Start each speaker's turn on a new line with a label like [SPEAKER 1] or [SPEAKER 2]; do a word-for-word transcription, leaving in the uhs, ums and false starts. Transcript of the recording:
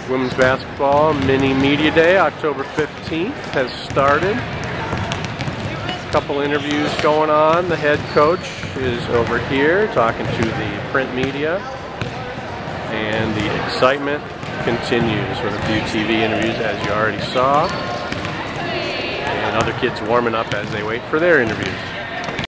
[SPEAKER 1] Women's basketball mini media day, October fifteenth, has started. A couple interviews going on. The head coach is over here talking to the print media, and the excitement continues with a few T V interviews, as you already saw, and other kids warming up as they wait for their interviews.